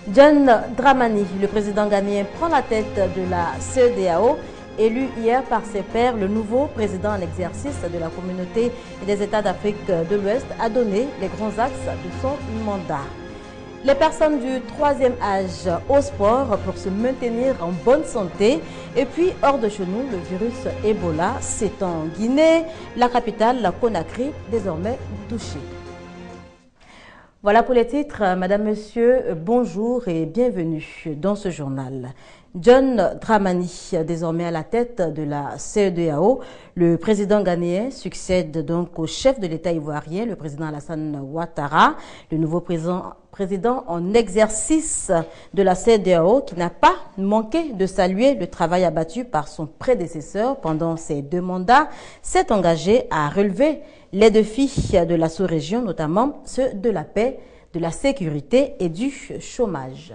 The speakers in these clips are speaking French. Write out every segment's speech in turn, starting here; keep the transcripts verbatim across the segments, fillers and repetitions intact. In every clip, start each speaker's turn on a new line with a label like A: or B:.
A: John Dramani, le président ghanéen, prend la tête de la C E D A O. Élu hier par ses pairs, le nouveau président en exercice de la communauté des États d'Afrique de l'Ouest a donné les grands axes de son mandat. Les personnes du troisième âge au sport pour se maintenir en bonne santé. Et puis, hors de chez nous, le virus Ebola s'étend en Guinée, la capitale, la Conakry, désormais touchée. Voilà pour les titres. Madame, Monsieur, bonjour et bienvenue dans ce journal. John Dramani, désormais à la tête de la C E D A O, le président ghanéen succède donc au chef de l'État ivoirien, le président Alassane Ouattara, le nouveau président, président en exercice de la C E D A O, qui n'a pas manqué de saluer le travail abattu par son prédécesseur pendant ses deux mandats, s'est engagé à relever les défis de la sous-région, notamment ceux de la paix, de la sécurité et du chômage.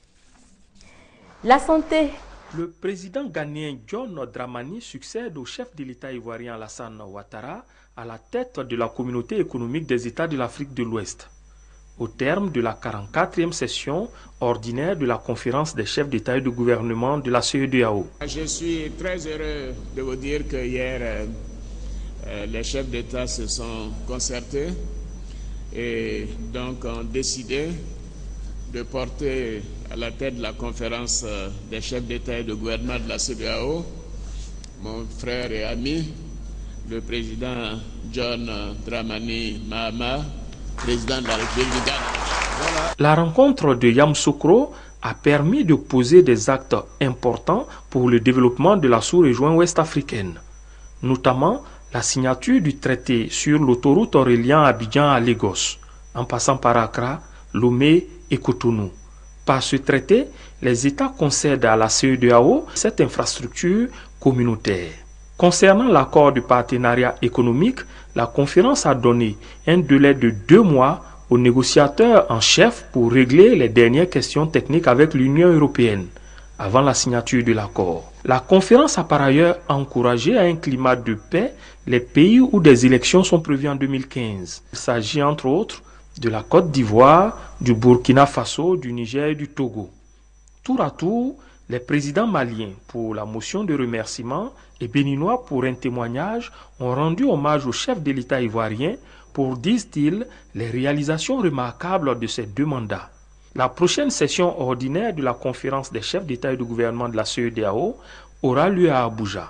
A: La santé.
B: Le président ghanéen John Dramani succède au chef de l'État ivoirien Alassane Ouattara à la tête de la communauté économique des États de l'Afrique de l'Ouest. Au terme de la quarante-quatrième session ordinaire de la conférence des chefs d'État et de gouvernement de la C E D A O.
C: Je suis très heureux de vous dire que hier, euh, les chefs d'État se sont concertés et donc ont décidé de porter à la tête de la conférence des chefs d'État et de gouvernement de la C E D A O, mon frère et ami, le président John Dramani Mahama, président de la République du Ghana. Voilà.
B: La rencontre de Yamoussoukro a permis de poser des actes importants pour le développement de la sous-région ouest-africaine, notamment la signature du traité sur l'autoroute Aurélien-Abidjan à Lagos, en passant par Accra, Lomé et Cotonou. Par ce traité, les États concèdent à la C E D A O cette infrastructure communautaire. Concernant l'accord de partenariat économique, la conférence a donné un délai de deux mois aux négociateurs en chef pour régler les dernières questions techniques avec l'Union européenne avant la signature de l'accord. La conférence a par ailleurs encouragé à un climat de paix les pays où des élections sont prévues en deux mille quinze. Il s'agit entre autres de la Côte d'Ivoire, du Burkina Faso, du Niger et du Togo. Tour à tour, les présidents maliens pour la motion de remerciement et béninois pour un témoignage ont rendu hommage au chef de l'État ivoirien pour, disent-ils, les réalisations remarquables de ces deux mandats. La prochaine session ordinaire de la conférence des chefs d'État et de gouvernement de la C E D A O aura lieu à Abuja.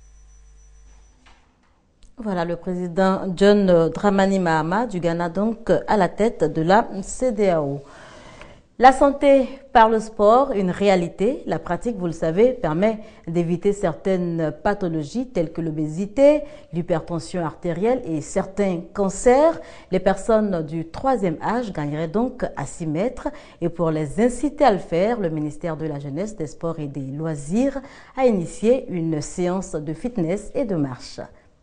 A: Voilà le président John Dramani Mahama du Ghana, donc à la tête de la C E D A O. La santé par le sport, une réalité. La pratique, vous le savez, permet d'éviter certaines pathologies telles que l'obésité, l'hypertension artérielle et certains cancers. Les personnes du troisième âge gagneraient donc à s'y mettre. Et pour les inciter à le faire, le ministère de la Jeunesse, des Sports et des Loisirs a initié une séance de fitness et de marche.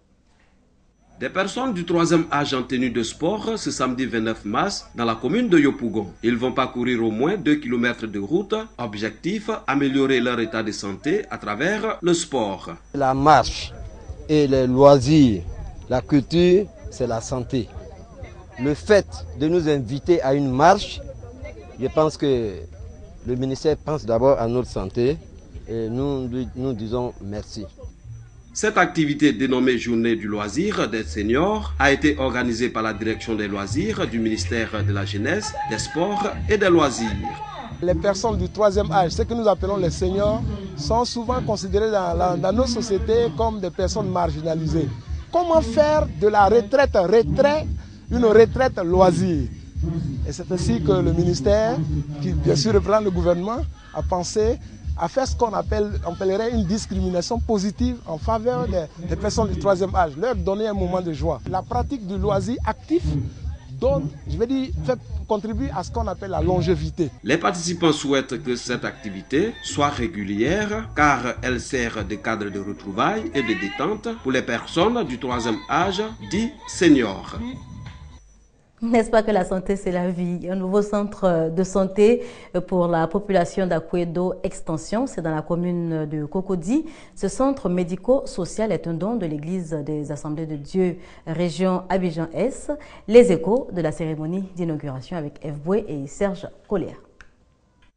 D: Des personnes du troisième âge en tenue de sport ce samedi vingt-neuf mars dans la commune de Yopougon. Ils vont parcourir au moins deux kilomètres de route. Objectif, améliorer leur état de santé à travers le sport.
E: La marche et les loisirs, la culture, c'est la santé. Le fait de nous inviter à une marche, je pense que le ministère pense d'abord à notre santé et nous, nous disons merci.
D: Cette activité dénommée Journée du loisir des seniors a été organisée par la direction des loisirs du ministère de la Jeunesse, des Sports et des Loisirs.
F: Les personnes du troisième âge, ce que nous appelons les seniors, sont souvent considérées dans, la, dans nos sociétés comme des personnes marginalisées. Comment faire de la retraite retraite une retraite loisir? Et c'est ainsi que le ministère, qui bien sûr reprend le gouvernement, a pensé à faire ce qu'on appelle, on appellerait une discrimination positive en faveur des, des personnes du troisième âge, leur donner un moment de joie. La pratique du loisir actif donne, je vais dire, fait contribuer à ce qu'on appelle la longévité.
D: Les participants souhaitent que cette activité soit régulière car elle sert de cadre de retrouvailles et de détente pour les personnes du troisième âge dits seniors.
A: N'est-ce pas que la santé, c'est la vie? Un nouveau centre de santé pour la population d'Akouedo Extension, c'est dans la commune de Cocody. Ce centre médico-social est un don de l'église des Assemblées de Dieu, région Abidjan-Est. Les échos de la cérémonie d'inauguration avec F. Boué et Serge Collier.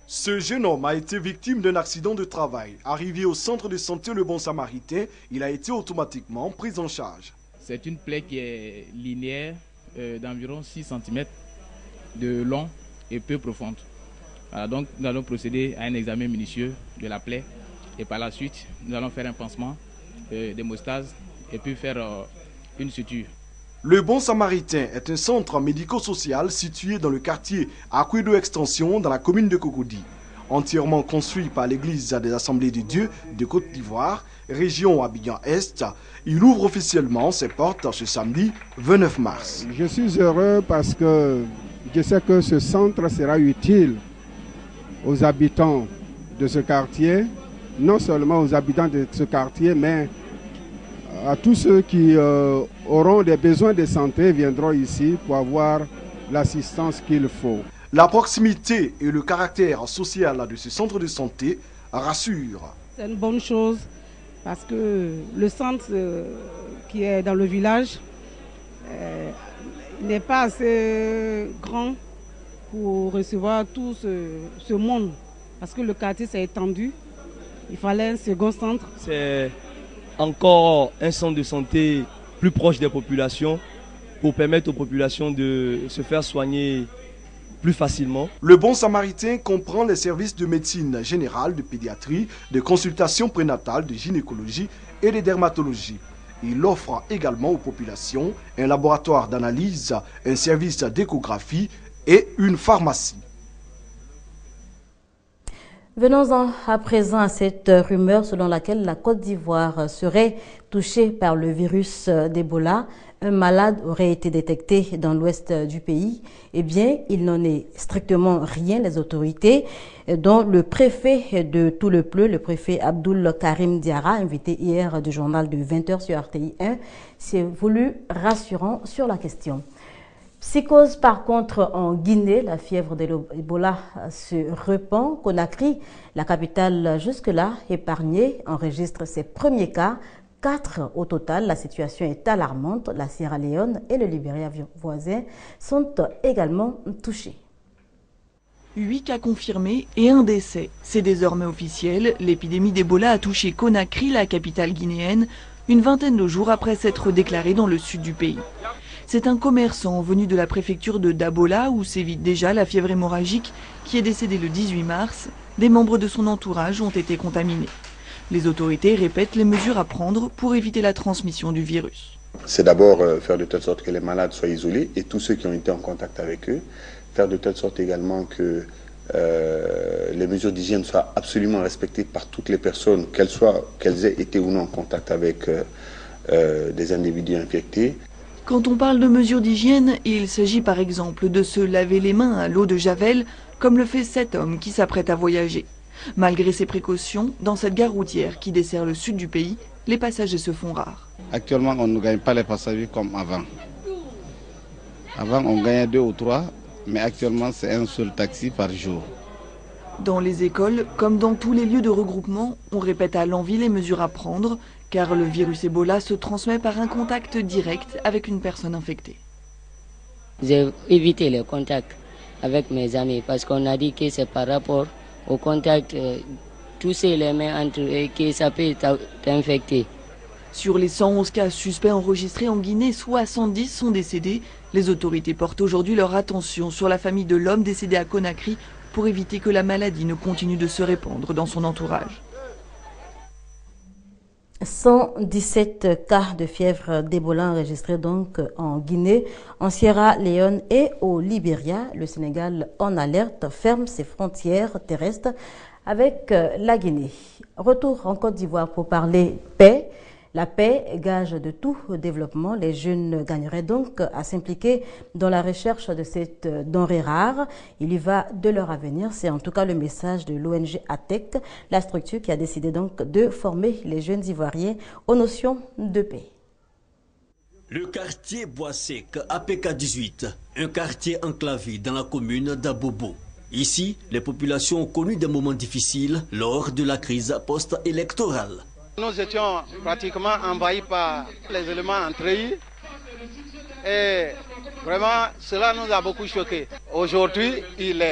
G: Ce jeune homme a été victime d'un accident de travail. Arrivé au centre de santé Le Bon Samaritain, il a été automatiquement pris en charge.
H: C'est une plaie qui est linéaire euh, d'environ six centimètres de long et peu profonde. Alors donc nous allons procéder à un examen minutieux de la plaie et par la suite nous allons faire un pansement, euh, d'hémostase et puis faire euh, une suture.
G: Le Bon Samaritain est un centre médico-social situé dans le quartier Akwedo Extension dans la commune de Cocody. Entièrement construit par l'église des Assemblées de Dieu de Côte d'Ivoire, région Abidjan-Est, il ouvre officiellement ses portes ce samedi vingt-neuf mars.
I: Je suis heureux parce que je sais que ce centre sera utile aux habitants de ce quartier, non seulement aux habitants de ce quartier, mais à tous ceux qui euh, auront des besoins de santé viendront ici pour avoir l'assistance qu'il faut.
G: La proximité et le caractère social de ce centre de santé rassurent.
J: C'est une bonne chose parce que le centre euh, qui est dans le village euh, n'est pas assez grand pour recevoir tout ce, ce monde. Parce que le quartier s'est étendu, il fallait un second centre.
K: C'est encore un centre de santé plus proche des populations pour permettre aux populations de se faire soigner plus facilement.
G: Le Bon Samaritain comprend les services de médecine générale, de pédiatrie, de consultation prénatale, de gynécologie et de dermatologie. Il offre également aux populations un laboratoire d'analyse, un service d'échographie et une pharmacie.
A: Venons-en à présent à cette rumeur selon laquelle la Côte d'Ivoire serait touchée par le virus d'Ebola. Un malade aurait été détecté dans l'ouest du pays. Eh bien, il n'en est strictement rien. Les autorités, dont le préfet de Tout le Pleu, le préfet Abdoul Karim Diarra, invité hier du journal de vingt heures sur R T I un, s'est voulu rassurant sur la question. Psychose par contre en Guinée, la fièvre de l'Ebola se répand. Conakry, la capitale jusque-là épargnée, enregistre ses premiers cas. Quatre au total, la situation est alarmante. La Sierra Leone et le Libéria voisin sont également touchés.
L: Huit cas confirmés et un décès. C'est désormais officiel. L'épidémie d'Ebola a touché Conakry, la capitale guinéenne, une vingtaine de jours après s'être déclarée dans le sud du pays. C'est un commerçant venu de la préfecture de Dabola où sévit déjà la fièvre hémorragique qui est décédé le dix-huit mars. Des membres de son entourage ont été contaminés. Les autorités répètent les mesures à prendre pour éviter la transmission du virus.
M: C'est d'abord euh, faire de telle sorte que les malades soient isolés et tous ceux qui ont été en contact avec eux. Faire de telle sorte également que euh, les mesures d'hygiène soient absolument respectées par toutes les personnes, qu'elles soient, qu'elles aient été ou non en contact avec euh, euh, des individus infectés.
L: Quand on parle de mesures d'hygiène, il s'agit par exemple de se laver les mains à l'eau de Javel, comme le fait cet homme qui s'apprête à voyager. Malgré ces précautions, dans cette gare routière qui dessert le sud du pays, les passagers se font rares.
N: Actuellement, on ne gagne pas les passagers comme avant. Avant, on gagnait deux ou trois, mais actuellement, c'est un seul taxi par jour.
L: Dans les écoles, comme dans tous les lieux de regroupement, on répète à l'envi les mesures à prendre, car le virus Ebola se transmet par un contact direct avec une personne infectée.
O: J'ai évité les contacts avec mes amis parce qu'on a dit que c'est par rapport au contact, euh, toucher les mains entre eux, que ça peut t'infecter.
L: Sur les cent onze cas suspects enregistrés en Guinée, soixante-dix sont décédés. Les autorités portent aujourd'hui leur attention sur la famille de l'homme décédé à Conakry pour éviter que la maladie ne continue de se répandre dans son entourage.
A: cent dix-sept cas de fièvre d'Ebola enregistrés donc en Guinée, en Sierra Leone et au Libéria. Le Sénégal en alerte ferme ses frontières terrestres avec la Guinée. Retour en Côte d'Ivoire pour parler paix. La paix, gage de tout développement. Les jeunes gagneraient donc à s'impliquer dans la recherche de cette denrée rare. Il y va de leur avenir. C'est en tout cas le message de l'O N G A T E C, la structure qui a décidé donc de former les jeunes Ivoiriens aux notions de paix.
P: Le quartier Bois-Sec, A P K dix-huit, un quartier enclavé dans la commune d'Abobo. Ici, les populations ont connu des moments difficiles lors de la crise post-électorale.
Q: Nous étions pratiquement envahis par les éléments entrahis et vraiment cela nous a beaucoup choqués. Aujourd'hui, il est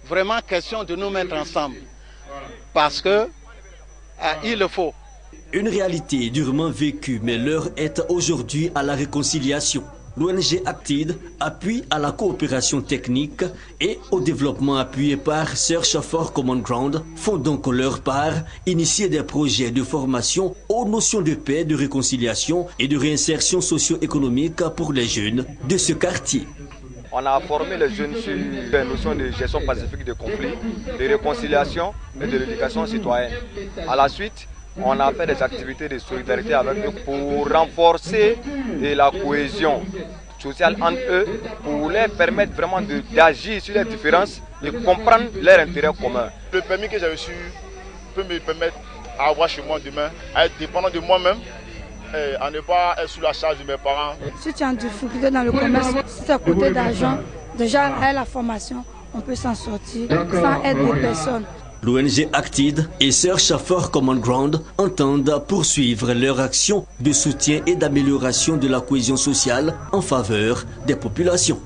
Q: vraiment question de nous mettre ensemble. Parce que euh, il le faut.
P: Une réalité durement vécue, mais l'heure est aujourd'hui à la réconciliation. L'O N G Actid appuie à la coopération technique et au développement appuyé par Search for Common Ground font donc leur part initier des projets de formation aux notions de paix, de réconciliation et de réinsertion socio-économique pour les jeunes de ce quartier.
R: On a formé les jeunes sur les notions de gestion pacifique des conflits, de réconciliation et de l'éducation citoyenne. À la suite, on a fait des activités de solidarité avec eux pour renforcer la cohésion sociale entre eux, pour leur permettre vraiment d'agir sur les différences et comprendre leurs intérêts communs.
S: Le permis que j'ai reçu peut me permettre d'avoir chez moi demain, à être dépendant de moi-même, à ne pas être sous la charge de mes parents.
T: Si tu es en difficulté dans le commerce, si tu as côté d'argent, déjà avec la formation, on peut s'en sortir sans aide des personnes.
P: L'O N G Actid et Search for Common Ground entendent poursuivre leur action de soutien et d'amélioration de la cohésion sociale en faveur des populations.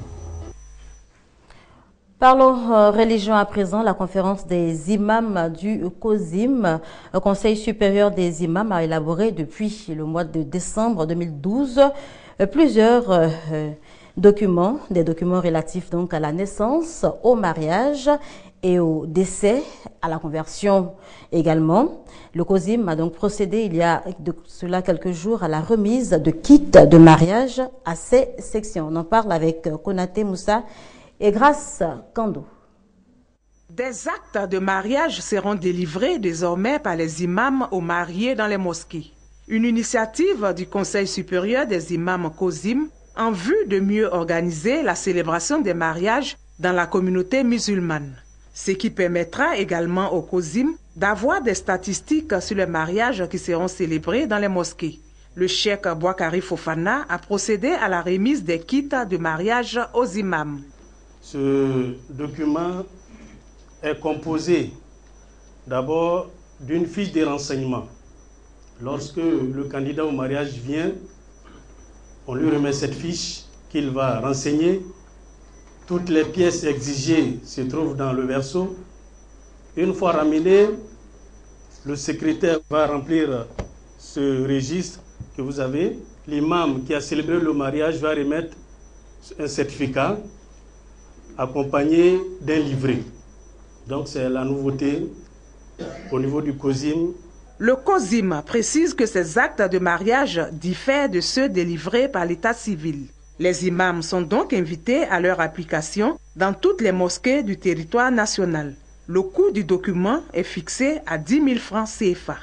A: Parlons euh, religion à présent. La conférence des imams du COSIM, le Conseil supérieur des imams, a élaboré depuis le mois de décembre deux mille douze euh, plusieurs euh, documents, des documents relatifs donc à la naissance, au mariage et au décès, à la conversion également. Le COSIM a donc procédé il y a de cela quelques jours à la remise de kits de mariage à ces sections. On en parle avec Konaté Moussa et Grâce Kando.
U: Des actes de mariage seront délivrés désormais par les imams aux mariés dans les mosquées. Une initiative du Conseil supérieur des imams COSIM en vue de mieux organiser la célébration des mariages dans la communauté musulmane. Ce qui permettra également au COSIM d'avoir des statistiques sur les mariages qui seront célébrés dans les mosquées. Le cheikh Boakari Fofana a procédé à la remise des kits de mariage aux imams.
V: Ce document est composé d'abord d'une fiche de renseignement. Lorsque le candidat au mariage vient, on lui remet cette fiche qu'il va renseigner. Toutes les pièces exigées se trouvent dans le verso. Une fois ramené, le secrétaire va remplir ce registre que vous avez. L'imam qui a célébré le mariage va remettre un certificat accompagné d'un livret. Donc c'est la nouveauté au niveau du COSIM.
U: Le COSIM précise que ces actes de mariage diffèrent de ceux délivrés par l'état civil. Les imams sont donc invités à leur application dans toutes les mosquées du territoire national. Le coût du document est fixé à dix mille francs C F A.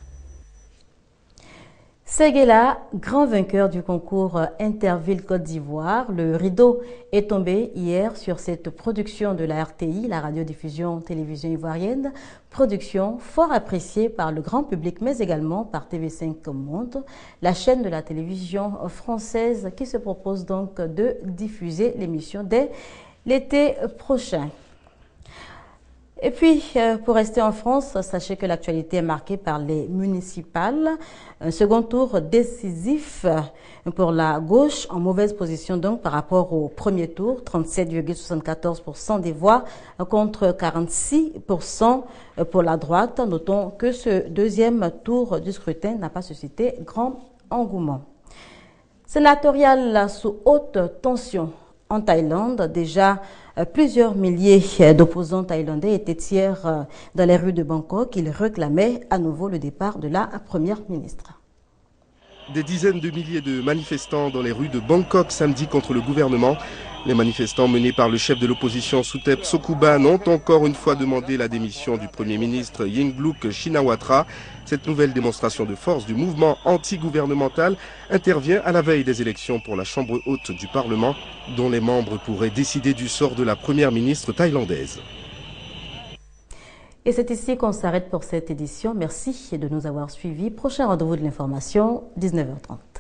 A: Séguéla, grand vainqueur du concours Interville Côte d'Ivoire, le rideau est tombé hier sur cette production de la R T I, la radiodiffusion télévision ivoirienne, production fort appréciée par le grand public mais également par T V cinq Monde, la chaîne de la télévision française qui se propose donc de diffuser l'émission dès l'été prochain. Et puis, pour rester en France, sachez que l'actualité est marquée par les municipales. Un second tour décisif pour la gauche, en mauvaise position donc par rapport au premier tour, trente-sept virgule soixante-quatorze pour cent des voix contre quarante-six pour cent pour la droite. Notons que ce deuxième tour du scrutin n'a pas suscité grand engouement. Sénatorial sous haute tension en Thaïlande, déjà plusieurs milliers d'opposants thaïlandais étaient hier dans les rues de Bangkok. Ils réclamaient à nouveau le départ de la première ministre.
W: Des dizaines de milliers de manifestants dans les rues de Bangkok samedi contre le gouvernement. Les manifestants menés par le chef de l'opposition Suthep Sokouban ont encore une fois demandé la démission du Premier ministre Yingluck Shinawatra. Cette nouvelle démonstration de force du mouvement anti-gouvernemental intervient à la veille des élections pour la Chambre haute du Parlement, dont les membres pourraient décider du sort de la Première ministre thaïlandaise.
A: Et c'est ici qu'on s'arrête pour cette édition. Merci de nous avoir suivis. Prochain rendez-vous de l'information, dix-neuf heures trente.